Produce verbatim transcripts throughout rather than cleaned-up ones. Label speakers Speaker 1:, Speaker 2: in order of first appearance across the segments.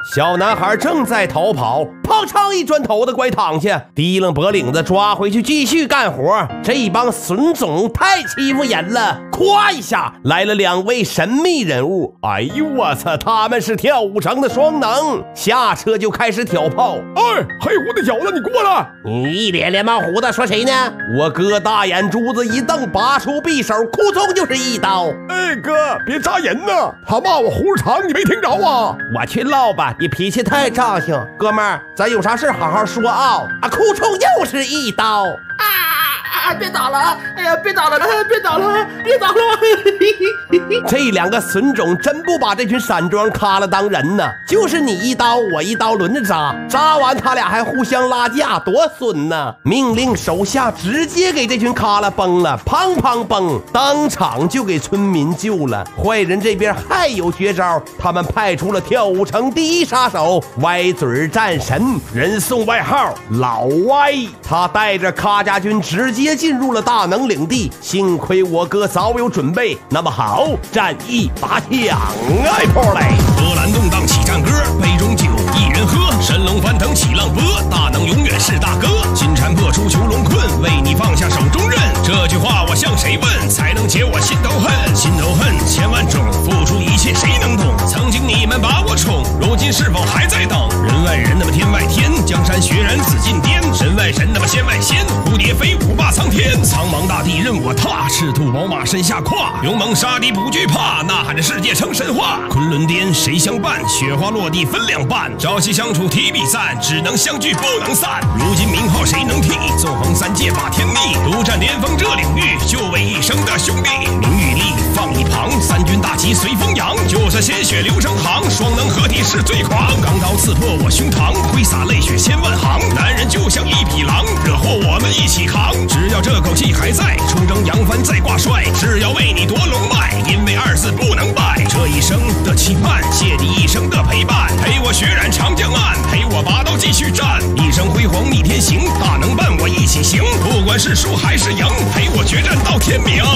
Speaker 1: 小男孩正在逃跑，砰嚓一砖头的怪躺下，提楞脖领子抓回去继续干活。这帮损种太欺负人了！咵一下来了两位神秘人物，哎呦我操，他们是跳舞城的双能，下车就开始挑炮。
Speaker 2: 哎，黑胡子小子，你过来！
Speaker 1: 你一脸连忙胡子说谁呢？我哥大眼珠子一瞪，拔出匕首，扑通就是一刀。
Speaker 2: 哎哥，别扎人呐！他骂我胡子长，你没听着啊？
Speaker 1: 我去唠吧，你脾气太仗性，哥们儿，咱有啥事好好说啊！啊，扑通又是一刀。
Speaker 3: 啊啊！别打了！哎呀，别打了！别打了！别打了！
Speaker 1: 这两个损种真不把这群散装咖了当人呢，就是你一刀我一刀轮着扎，扎完他俩还互相拉架，多损呢！命令手下直接给这群咖了崩了，砰砰崩，当场就给村民救了。坏人这边还有绝招，他们派出了跳舞城第一杀手歪嘴战神，人送外号老歪，他带着咖家军直接进入了大能领地，幸亏我哥早有准备。那么好，战役拔枪，爱破嘞！
Speaker 4: 波澜动荡起战歌，杯中酒一人喝，神龙翻腾起浪波，大能永远是大哥。金蝉破出囚笼困，为你放下手中刃。这句话我向谁问，才能解我心头恨？心头恨千万种，付出一切谁能懂？曾经你们把我宠，如今是否还在等？人外人那么天外天，江山血染紫禁巅。神外神那么仙外仙，蝴蝶飞舞霸苍天。苍茫大地任我踏，赤兔宝马身下跨，勇猛杀敌不惧怕，呐喊着世界成神话。昆仑巅谁相伴？雪花落地分两半，朝夕相处提笔散，只能相聚不能散。如今名号谁能替？纵横三界把天逆，独占巅峰这领域，就为一生的兄弟。名与利放一旁，三军大旗随风扬，就算鲜血流成行，双能合体是最狂。钢刀刺破我胸膛，挥洒泪血千万行。男人就像一匹狼，惹祸我们一起扛。只要这口气还在，出征扬帆再挂帅，是要为你夺龙脉，因为二字不能败。这一生的期盼，谢你一生的陪伴，陪我血染长江岸，陪我拔刀继续战，一生辉煌逆天行，大能伴我一起行，不管是输还是赢，陪我决战到天明。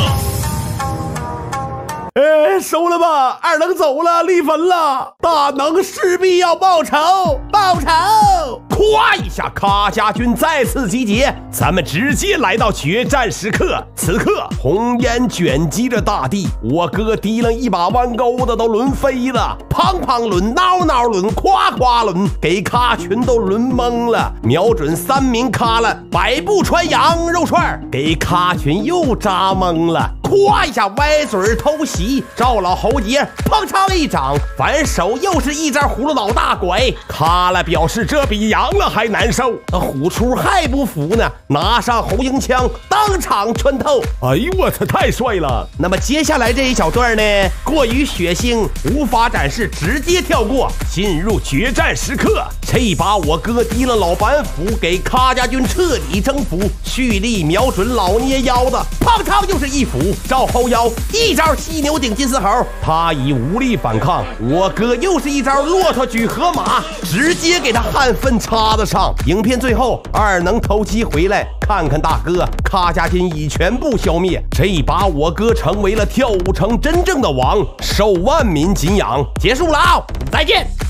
Speaker 1: 哎，收了吧，二能走了，立坟了，大能势必要报仇，报仇！咵一下，咖家军再次集结，咱们直接来到决战时刻。此刻，红烟卷击着大地，我哥提楞一把弯钩子都轮飞了，砰砰轮，挠挠轮，夸夸轮，给咖群都轮懵了。瞄准三名咖了，百步穿羊肉串，给咖群又扎懵了。咵一下，歪嘴偷袭，赵老侯爷砰嚓一掌，反手又是一招葫芦老大拐。咖了表示这比羊了还难受，虎出还不服呢，拿上红缨枪当场穿透。
Speaker 2: 哎呦我操，太帅了！
Speaker 1: 那么接下来这一小段呢，过于血腥，无法展示，直接跳过，进入决战时刻。这把我哥提了老板斧，给咖家军彻底征服。蓄力瞄准老捏腰子，砰嚓就是一斧，照后腰一招犀牛顶金丝猴，他已无力反抗。我哥又是一招骆驼举河马，直接给他汗粪插得上。影片最后，二能偷鸡回来看看大哥，咖家军已全部消灭。这一把我哥成为了跳舞城真正的王，受万民敬仰。结束了啊，再见。